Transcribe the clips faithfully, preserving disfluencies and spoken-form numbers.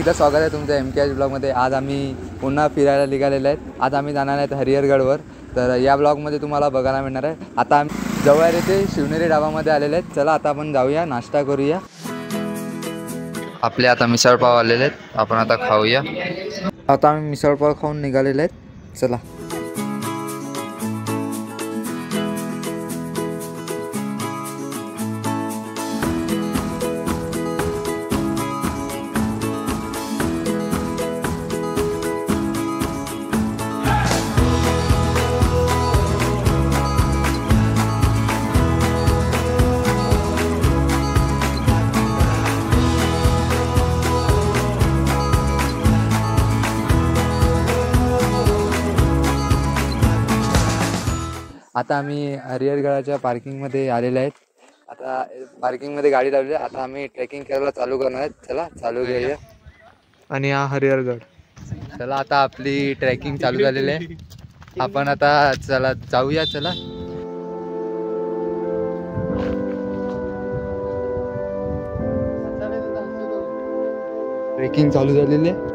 एकदा स्वागत आहे तुमचं एम के एच ब्लॉगमध्ये। आज आम्ही पुन्हा फिरायला निघालेलो आहेत। आज आम्ही जाणार आहेत हरिहरगडवर। तर या ब्लॉगमध्ये तुम्हाला बघायला मिळणार आहे। आता आम्ही जवळ येथे शिवनेरी ढाबामध्ये आलेले आहेत। चला आता आपण जाऊया, नाश्ता करूया। आपले आता मिसळपाव आलेले आहेत, आपण आता खाऊया। आता आम्ही मिसळपाव खाऊन निघालेले आहेत। चला आता आम्ही हरिहरगडाच्या पार्किंगमध्ये आलेले आहेत। आता पार्किंगमध्ये गाडी लावली आहे। आता आम्ही ट्रेकिंग करायला चालू करणार आहेत। चला चालू करूया। आणि हा हरिहरगड। चला आता आपली ट्रेकिंग चालू झालेली आहे। आपण आता चला जाऊया। चला ट्रेकिंग चालू झालेली आहे।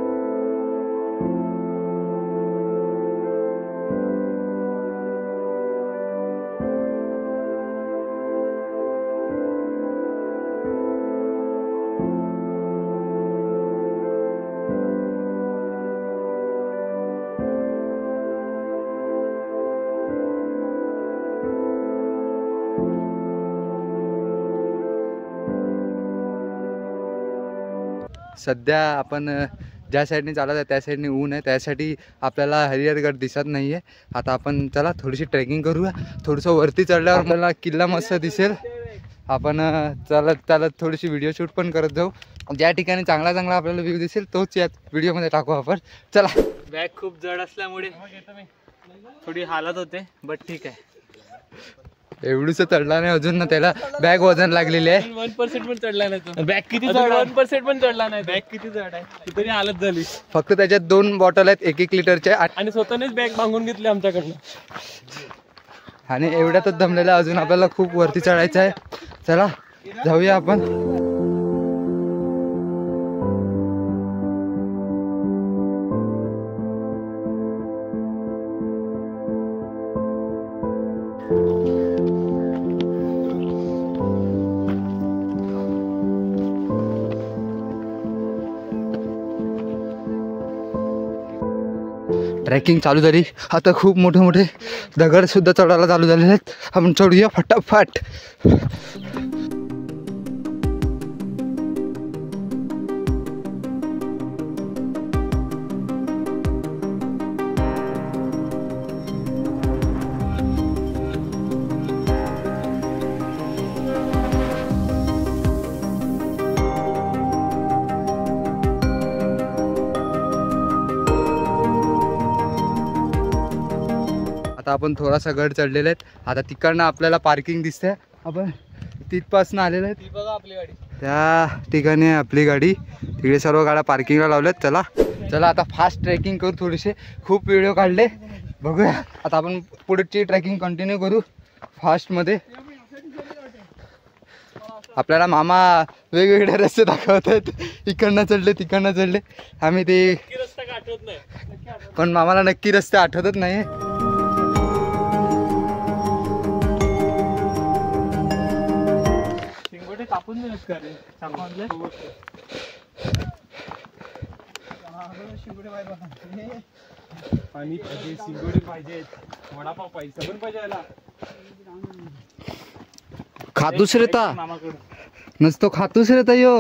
सध्या आपण ज्या साईडने चालत आहे त्या साईडने ऊन आहे, त्यासाठी आपल्याला हरिहरगड दिसत नाही आहे। आता आपण चला थोडीशी ट्रेकिंग करूया। थोडंसं वरती चढल्यावर आपल्याला किल्ला मस्त दिसेल। आपण चालत चालत थोडीशी व्हिडिओ शूट पण करत जाऊ। ज्या ठिकाणी चांगला चांगला आपल्याला व्ह्यू दिसेल तोच या व्हिडिओमध्ये टाकू आपण। चला बॅग खूप जड असल्यामुळे थोडी हालत होते, बट ठीक आहे। एवढूच चढला नाही अजून ना, त्याला बॅग वजन लागलेली आहे। वन पर्सेंट पण चढला नाही तो। बॅग किती जड? वन पर्सेंट पण चढला नाही। बॅग किती जड आहे तरी हालत झाली। फक्त त्याच्यात दोन बॉटल आहेत एक एक लिटरचे, आणि स्वतःनेच बॅग मागून घेतली आमच्याकडनं। आणि एवढ्यातच दमलेला, अजून आपल्याला खूप वरती चढायचं आहे। चला जाऊया आपण। ट्रेकिंग चालू झाली। आता खूप मोठे मोठे दगड सुद्धा चढायला चालू झालेले आहेत। आपण चढूया फटाफट। आता आपण थोडासा गड चढलेले आहेत। आता तिकडनं आपल्याला पार्किंग दिसते। आपण तिथपासून आलेले आहेत। ती बघा आपली गाडी, त्या ठिकाणी आपली गाडी। तिकडे सर्व गाड्या पार्किंगला लावल्यात। चला चला आता फास्ट ट्रेकिंग करू। थोडेसे खूप व्हिडिओ काढले, बघूया। आता आपण पुढची ट्रेकिंग कंटिन्यू करू फास्टमध्ये। आपल्याला मामा वेगवेगळे रस्ते दाखवत आहेत। इकडनं चढले तिकडनं चढले, आम्ही ते रस्ता आठवत नाही, पण मामाला नक्की रस्ते आठवतच नाही। कापून नाही का रे? आणि शिंगोडे पाहिजे, वडापाव पाहिजे, पण पाहिजे याला। खातूस रेता नसतो, खातूस रेता यो।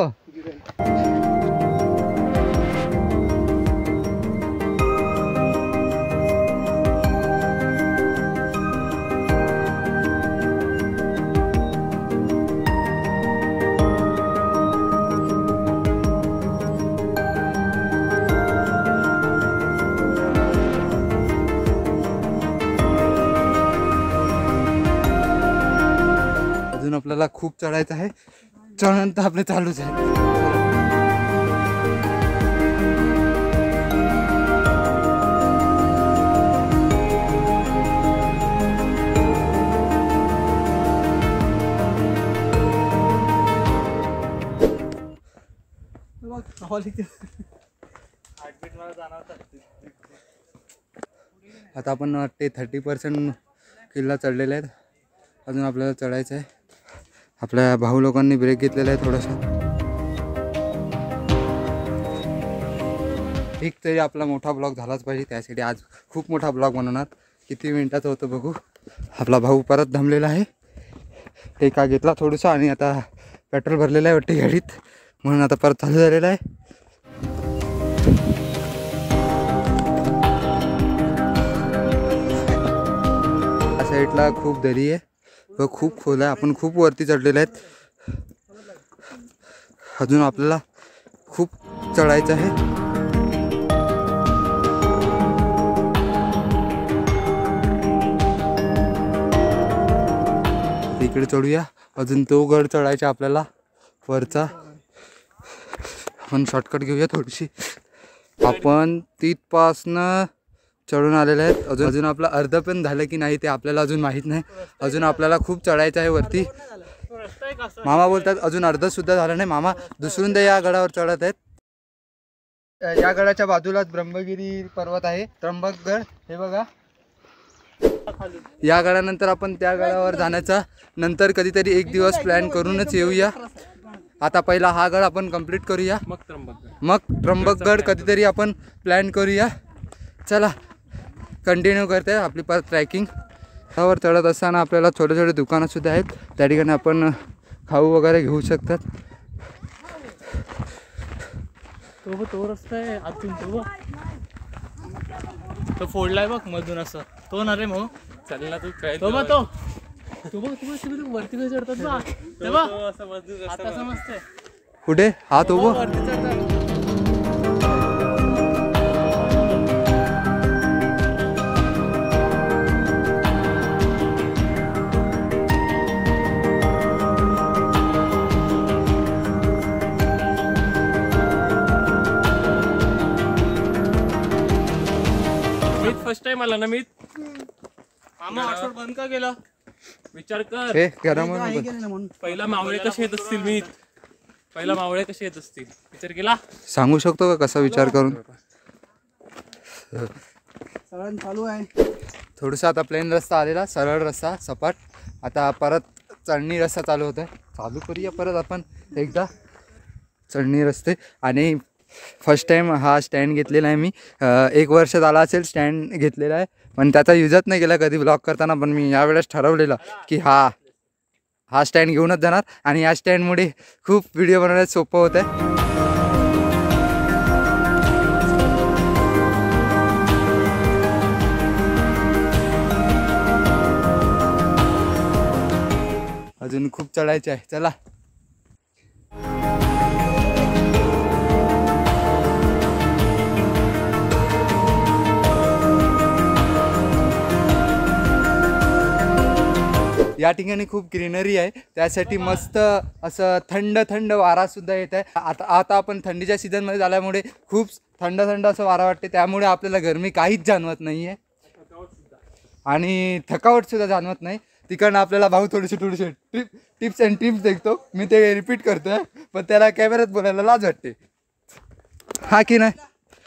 आपल्याला खूप चढायचं आहे। चढण तर आपले चालूच आहे। आता आपण वाटते थर्टी पर्सेंट किल्ला चढलेले आहेत, अजून आपल्याला चढायचं आहे. आपल्या भाऊ लोकांनी ब्रेक घेतलेला आहे थोडासा. एक तरी आपला मोठा ब्लॉग झालाच पाहिजे, त्यासाठी आज खूप मोठा ब्लॉग बनवणार. किती मिनिटाचं होतं बघू. आपला भाऊ परत थांबलेला आहे, टेका घेतला थोडंसं आणि आता पेट्रोल भरलेलं आहे वाटते गाडीत, म्हणून आता परत चालू झालेला आहे. या साईडला खूप दरी आहे व खूप खोल आहे. आपण खूप वरती चढलेले आहेत, अजून आपल्याला खूप चढायचं आहे. इकडे चढूया, अजून तो गड चढायचा आपल्याला वरचा. आपण शॉर्टकट घेऊया थोडीशी. आपण तिथपासनं चढून आलेले आहेत. अजून अजून आपलं अर्ध पण झालं की नाही ते आपल्याला अजून माहीत नाही. अजून आपल्याला खूप चढायचं आहे वरती. मामा बोलतात अजून अर्ध सुद्धा झालं नाही. मामा दुसऱ्यांदा या गडावर चढत आहेत. या गडाच्या बाजूलाच ब्रह्मगिरी पर्वत आहे, त्र्यंबकगड. हे बघा, या गडानंतर आपण त्या गडावर जाण्याचा नंतर कधीतरी एक दिवस प्लॅन करूनच येऊया. आता पहिला हा गड आपण कंप्लीट करूया, मग त्र्यंबकगड मग त्र्यंबकगड कधीतरी आपण प्लॅन करूया. चला कंटिन्यू करते आपली परत ट्रॅकिंग. त्यावर चढत असताना आपल्याला छोटे छोटे दुकानंसुद्धा आहेत, त्या ठिकाणी आपण खाऊ वगैरे घेऊ शकतात. तो तो रस्ता आहे आतून, तो तो फोडलाय बघ मधून असं. तो ना रे मग चल ना तू काय तो बघ, तो तू बघ तू बघ वरती कसे चढतात ना, ते बघ आता समजतंय कुठे हा तो बघ. वरती चढतात. फर्स्ट टाइम आला ना मी. मामा हॉटस्पॉट बंद का केला विचार कर. हे गरम पहिला मावळे कसे येत असतील, मी पहिला मावळे कसे येत असतील विचार केला. सांगू शकतो का कसा विचार करून. चालू आहे थोडंसं आता प्लेन रस्ता आलेला, सरळ रस्ता सपाट. आता परत चढणी रस्ता चालू होत आहे. चालू करूया परत आपण एकदा चढणी रस्ते. आणि फर्स्ट टाईम हा स्टँड घेतलेला आहे मी. एक वर्ष झाला असेल स्टँड घेतलेला आहे, पण त्याचा युजच नाही केला कधी ब्लॉग करताना. पण मी यावेळेस ठरवलेलं की हा हा स्टँड घेऊनच जाणार, आणि या स्टँडमुळे खूप व्हिडिओ बनवण्यात सोपं होतं आहे. अजून खूप चढायचं आहे, चला. या ठिकाणी खूप ग्रीनरी आहे, त्यासाठी मस्त असं थंड थंड वारासुद्धा येत आहे. आता आता आपण थंडीच्या सीझनमध्ये झाल्यामुळे खूप थंड थंड असं वारा वाटते, त्यामुळे आपल्याला गरमी काहीच जाणवत नाही आहे आणि थकावटसुद्धा जाणवत नाही. तिकडनं आपल्याला भाऊ थोडीशी थोडीशी ट्रिप टिप्स अँड ट्रिप्स देखतो. मी ते रिपीट करतो आहे, पण त्याला कॅमेऱ्यात बोलायला लाज वाटते. हा की नाही.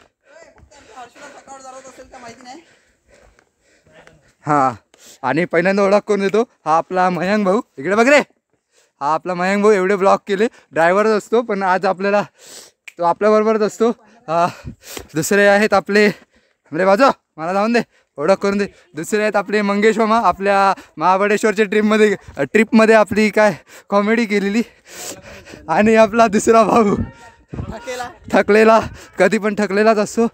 हां, आणि पहिल्यांदा ओळख करून देतो, हा आपला मयंक भाऊ. इकडे बघ रे, हा आपला मयंक भाऊ. एवढे ब्लॉग केले, ड्रायव्हरच असतो, पण आज आपल्याला तो आपल्याबरोबरच असतो. दुसरे आहेत आपले रे बाजू, मला जाऊन दे, ओळख करून दे. दुसरे आहेत आपले मंगेश मामा, आपल्या महाबळेश्वरच्या ट्रिपमध्ये ट्रिपमध्ये आपली काय कॉमेडी केलेली. आणि आपला दुसरा भाऊ थकलेला, कधी पण थकलेलाच असतो.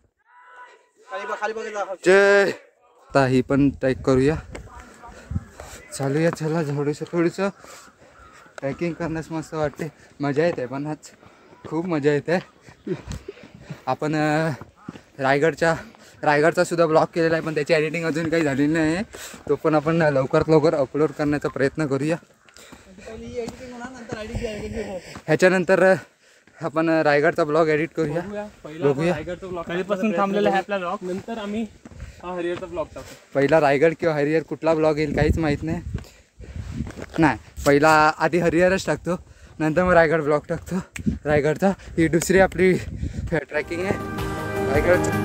जय. आता ही पण ट्रॅक करूया, चालूया. चला, थोडंसं थोडंसं ट्रॅकिंग करण्यास मस्त वाटते, मजा येते. पण आज खूप मजा येते. आपण रायगडच्या रायगडचा सुद्धा ब्लॉग केलेला आहे, पण त्याची एडिटिंग अजून काही झालेली नाही आहे. तो पण आपण लवकरात लवकर अपलोड करण्याचा प्रयत्न करूया. ह्याच्यानंतर आपण रायगडचा ब्लॉग एडिट करूया, बघूया. कधीपासून थांबलेला आहे आपला ब्लॉग, नंतर आम्ही हा हरिहरचा ब्लॉग टाकू. पहिला रायगड किंवा हरिहर कुठला ब्लॉग येईल काहीच माहीत नाही. नाही, पहिला आधी हरिहरच टाकतो, नंतर मग रायगड ब्लॉग टाकतो रायगडचा. ही दुसरी आपली ट्रॅकिंग आहे रायगडची.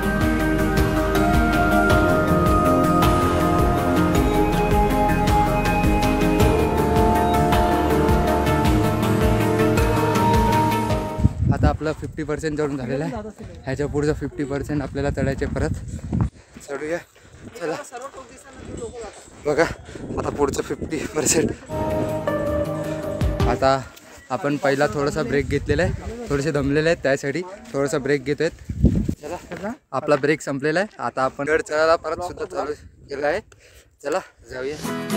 आता आपलं फिफ्टी पर्सेंट चढून झालेलं आहे. ह्याच्या पुढचं फिफ्टी पर्सेंट आपल्याला चढायचे. परत चढूया चला. बघा आता पुढचं फिफ्टी पर्सेंट. आता आपण पहिला थोडासा ब्रेक घेतलेला आहे. थोडेसे दमलेले आहेत त्यासाठी थोडासा ब्रेक घेतोय. चला आपला ब्रेक संपलेला आहे. आता आपण गड चढायला परत सुद्धा चालू केला आहे. चला जाऊया.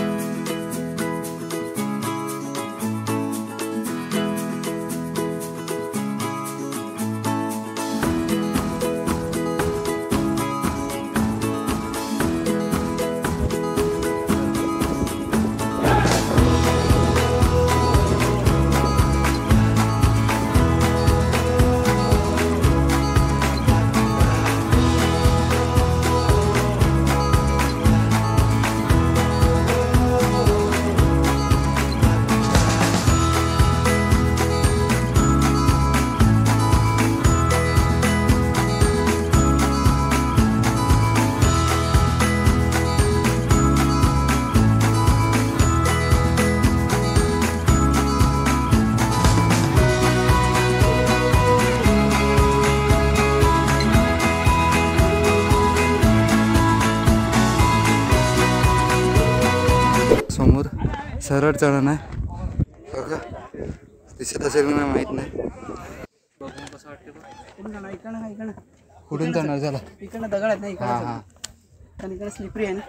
समोर सरळ चढण आहे बघा. दिसत असेल मला माहित नाही. कुठून चढणार झाला इकडनं दगड आहेत ना हां हां इकडे इकडे स्लिपरी आहे ना.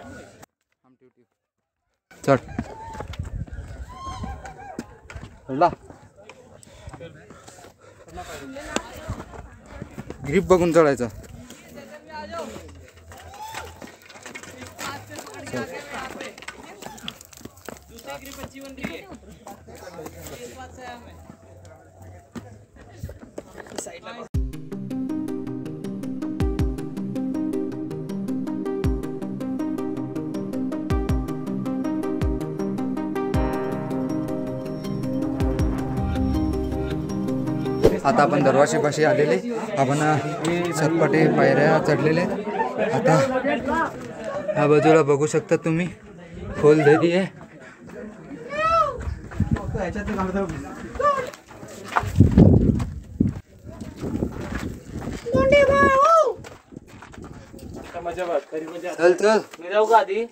चढ चढला. ग्रिप बघून चढायचं. आता आपण दरवाजेपाशी आलेले. आपण सतपाटे पायऱ्या चढलेले. आता ह्या बाजूला बघू शकता तुम्ही खोल दरी आहे. चल चल जाऊ का आधी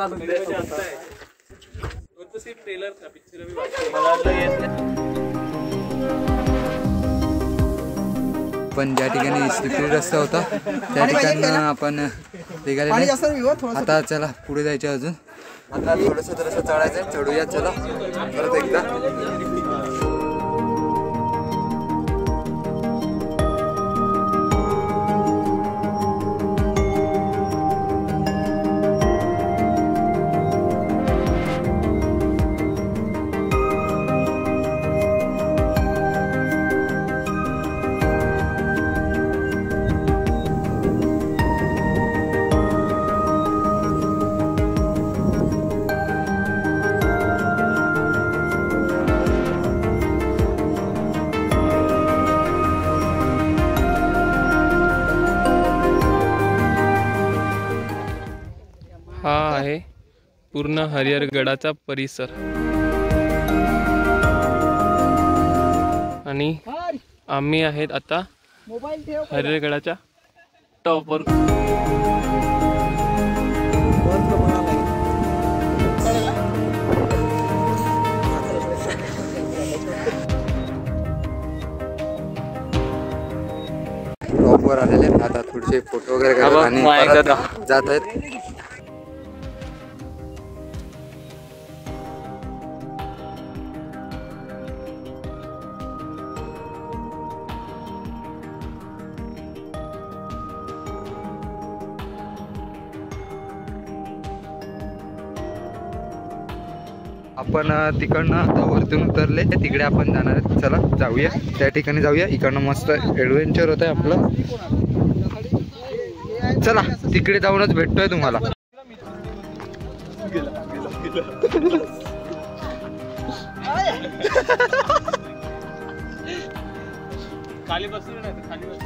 पण ज्या ठिकाणी स्लिपरी रस्ता होता त्या ठिकाणी आपण निघालेले. आता चला पुढे जायचं अजून. आता थोडंसं थोडंसं चढायचं. चढूया चला परत एकदा. हा आहे पूर्ण हरिहरगडाचा परिसर. आणि आम्ही आहेत आता हरिहरगडाच्या टॉपवर. टॉपवर आलेले. आता थोडेसे फोटो वगैरे करत आणि परत जात आहेत. आपण तिकडनं आता वरतून उतरले. तिकडे आपण जाणार आहेत. चला जाऊया त्या ठिकाणी जाऊया. इकडनं मस्त ॲडव्हेंचर होत आहे आपलं. चला तिकडे जाऊनच भेटतोय तुम्हाला. खाली बसू नाही खाली बसू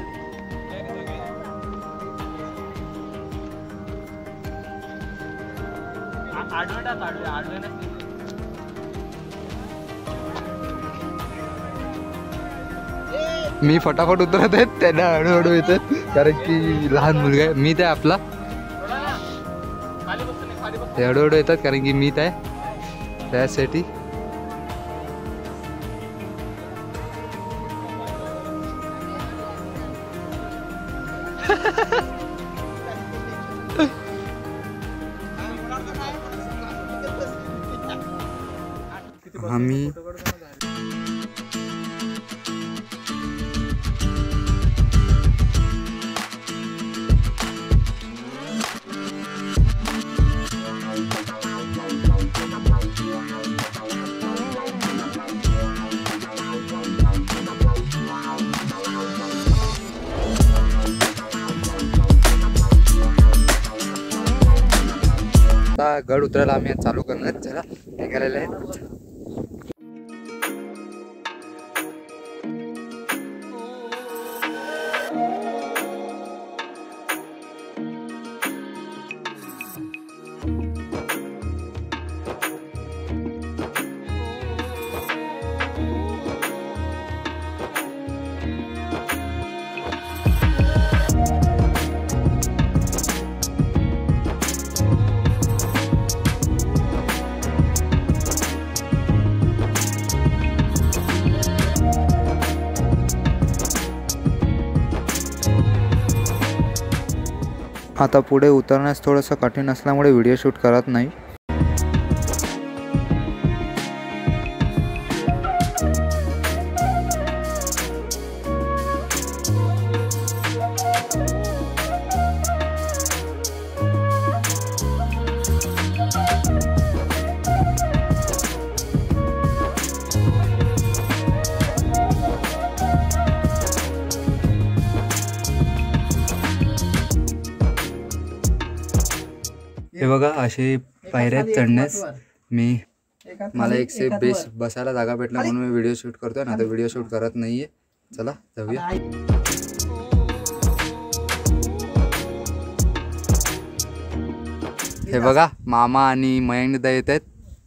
आडवे टाक आडवे आडवे नाही मी फटाफट उतरत आहेत त्यांना हळूहळू येतात कारण की लहान मुलगा आहे. मी ते आपला खाली बसू नाही खाली बसू ते हळूहळू येतात कारण की मीत आहे त्यासाठी. आम्ही आता गड उतरायला आम्ही चालू करणार. चला निघालेले आहेत. आता पुढे उतरण्यास थोडंसं कठीण असल्यामुळे व्हिडिओ शूट करत नाही. हे बघा असे पायऱ्यात चढण्यास मी मला एक सेफ बेस बसायला जागा भेटला म्हणून मी व्हिडिओ शूट करतोय ना. तर व्हिडिओ शूट करत नाहीये. चला जाऊया. हे बघा मामा आणि मयंकदा येत आहेत.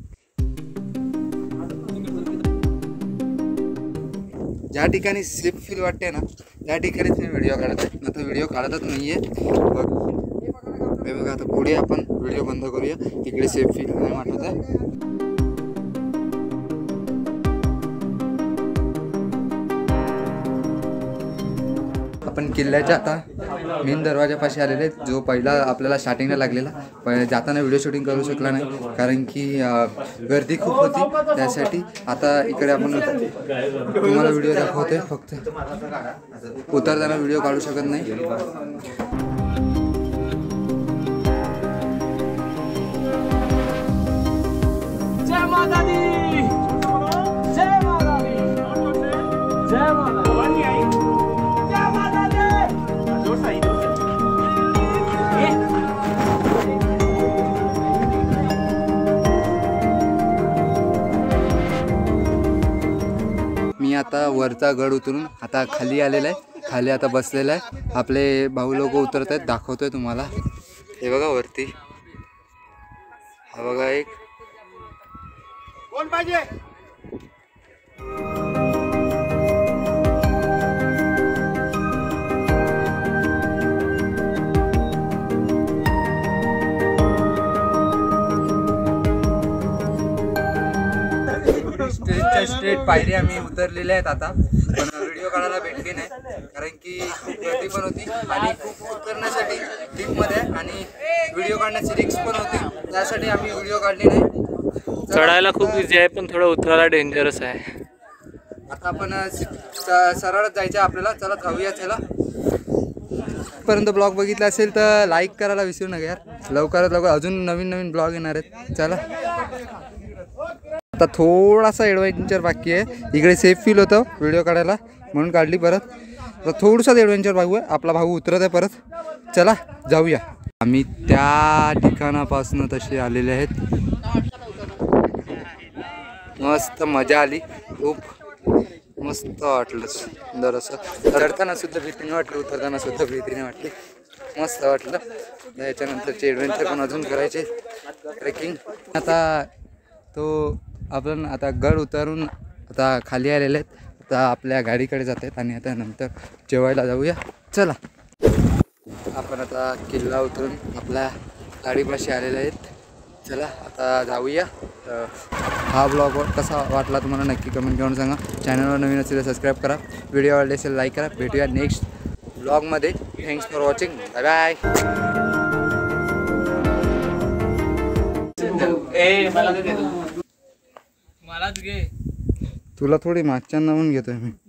ज्या ठिकाणी सेफ फील वाटते ना त्या ठिकाणीच मी व्हिडिओ काढत आहे. ना तो व्हिडिओ काढतच नाहीये. बघ हे बघा आता पुढे आपण व्हिडिओ बंद करूया. इकडे सेफ फील नाही वाटत आहे. आपण किल्ल्याच्या आता मेन दरवाजापाशी आलेले आहेत. जो पहिला आपल्याला स्टार्टिंगला लागलेला प जाताना व्हिडिओ शूटिंग करू शकला नाही कारण की गर्दी खूप होती. त्यासाठी आता इकडे आपण तुम्हाला व्हिडिओ दाखवतोय. फक्त उतरताना व्हिडिओ काढू शकत नाही. मी आता वरचा गड उतरून आता खाली आलेला आहे. खाली आता बसलेला आहे. आपले भाऊ लोक उतरत आहेत. दाखवतोय तुम्हाला. हे बघा वरती हा बघा एक कोण पाहिजे. स्ट्रेटच्या स्ट्रेट पायरी आम्ही उतरलेल्या आहेत आता. पण व्हिडिओ काढायला भेटली नाही कारण की खूप गर्दी पण होती आणि खूप उतरण्यासाठी डीपमध्ये आणि व्हिडिओ काढण्याची रिस्क पण होती. त्यासाठी आम्ही व्हिडिओ काढली नाही. चढायला खूप इझी आहे पण थोडं उतरायला डेंजरस आहे. आता आपण सरळच जायचं आपल्याला. चला जाऊया. चला पर्यंत ब्लॉग बघितला असेल तर लाईक करायला विसरू नका यार. लवकरात लवकर अजून नवीन नवीन ब्लॉग येणार आहेत. चला आता थोडासा ॲडव्हेंचर बाकी आहे. इकडे सेफ फील होतं व्हिडिओ काढायला म्हणून काढली परत. तर थोडंसंच ॲडव्हेंचर भाऊ आहे. आपला भाऊ उतरत आहे परत. चला जाऊया. आम्ही त्या ठिकाणापासून तसे आलेले आहेत. मस्त मजा आली खूप मस्त वाटलं सुंदर असं. चढताना सुद्धा भीती नाही वाटली, उतरताना सुद्धा भीती नाही वाटली, मस्त वाटलं. याच्यानंतरचे ॲडव्हेंचर पण अजून करायचे ट्रेकिंग. आता तो आपण आता गड उतरून आता खाली आलेले आहेत. आता आपल्या गाडीकडे जात आहेत आणि आता नंतर जेवायला जाऊया. चला आपण आता किल्ला उतरून आपल्या गाडीपाशी आलेले आहेत. चला आता जाऊया. हा ब्लॉग कसा वाटला तुम्हाला नक्की कमेंट करून सांगा. चॅनलवर नवीन असेल तर सबस्क्राईब करा. व्हिडिओ आवडले असेल लाईक करा. भेटूया नेक्स्ट ब्लॉगमध्ये. Thanks for watching. Bye bye. ए मला मलाच घे. तुला थोडी मागच्या नावून घेतोय मी.